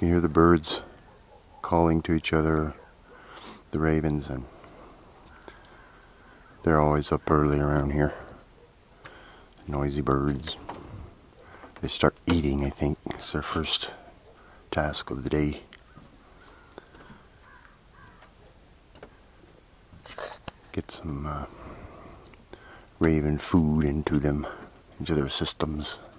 can hear the birds calling to each other, the ravens, and they're always up early around here. Noisy birds. They start eating, I think. It's their first task of the day. Get some raven food into them, into their systems.